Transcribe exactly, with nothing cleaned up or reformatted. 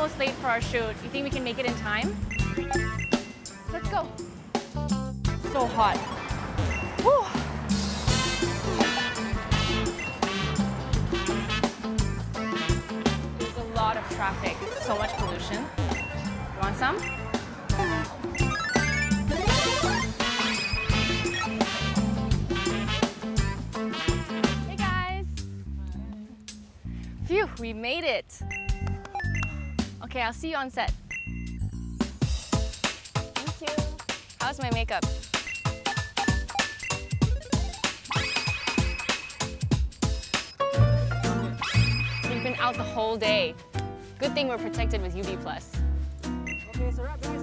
almost late for our shoot. You think we can make it in time? Let's go. So hot. Whew. There's a lot of traffic, so much pollution. You want some? Hey guys! Phew, we made it. Okay, I'll see you on set. Thank you. How's my makeup? We've been out the whole day. Good thing we're protected with U V Plus. Okay, so wrap, wrap.